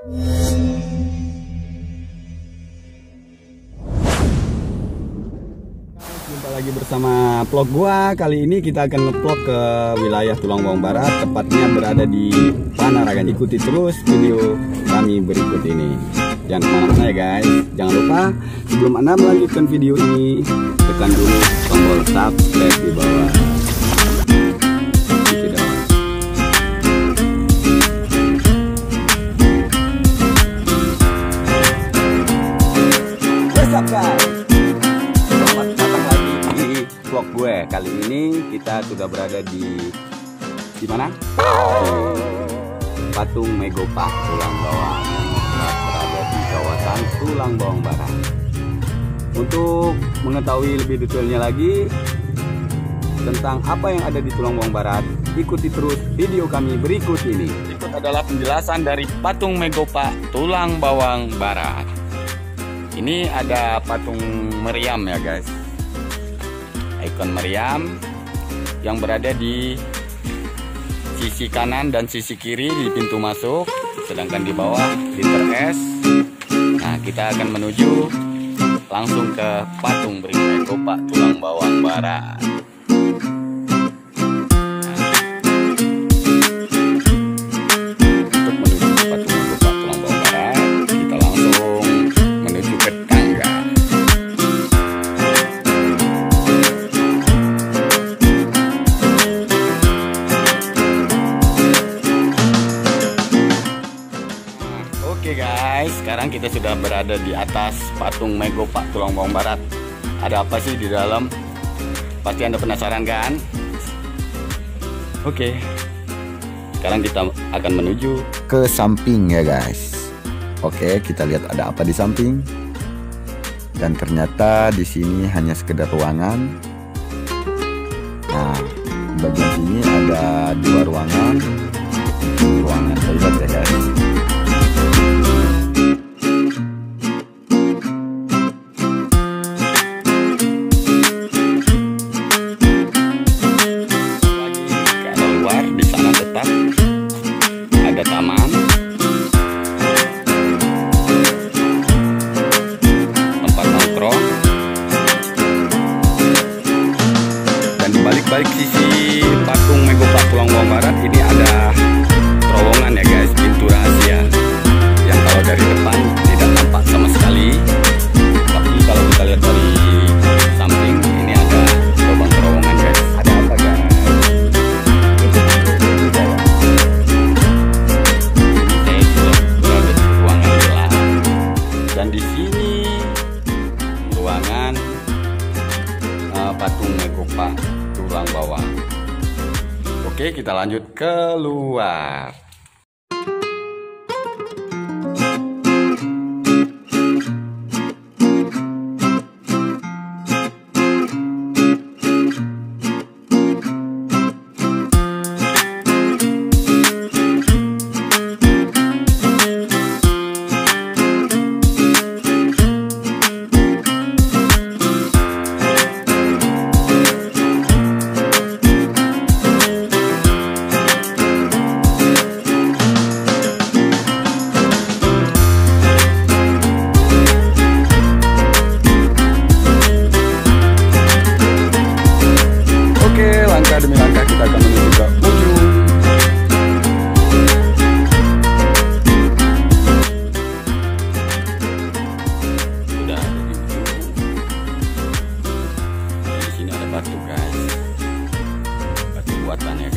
Jumpa lagi bersama vlog gua. Kali ini kita akan nge-vlog ke wilayah Tulang Bawang Barat, tepatnya berada di Panaragan. Ikuti terus video kami berikut ini. Jangan kemana-mana ya guys. Jangan lupa sebelum Anda melanjutkan video ini, tekan dulu tombol subscribe di bawah. What's up guys? Selamat datang lagi di vlog gue. Kali ini kita sudah berada di mana? Di Patung Megopa Tulang Bawang, yang berada di kawasan Tulang Bawang Barat. Untuk mengetahui lebih detailnya lagi tentang apa yang ada di Tulang Bawang Barat, ikuti terus video kami berikut ini. Berikut adalah penjelasan dari Patung Megopa Tulang Bawang Barat. Ini ada patung meriam ya guys, ikon meriam yang berada di sisi kanan dan sisi kiri di pintu masuk, sedangkan di bawah liter S. Nah, kita akan menuju langsung ke patung Megopa Tulang Bawang Barat. Oke guys, sekarang kita sudah berada di atas patung Megopa Tulang Bawang Barat. Ada apa sih di dalam? Pasti Anda penasaran kan? Oke, sekarang kita akan menuju ke samping ya guys. Oke, kita lihat ada apa di samping. Dan ternyata di sini hanya sekedar ruangan. Nah, bagian sini ada dua ruangan. Ruangan toilet ya guys. ada taman, tempat nongkrong, dan di balik-balik sisi patung Megopa Tulang Bawang Barat ini ada terowongan ya guys, pintu rahasia yang kalau dari depan tidak nampak sama sekali, tapi kalau kita lihat dari samping ini ada lubang terowongan guys. Ada apa guys? Dan di sini ruangan patung Megopa Tulang Bawang. Oke, kita lanjut keluar. Langkah demi langkah kita akan menuju ke ujung. Sudah ada di ujung. Di sini ada batu guys, batu buatan ya.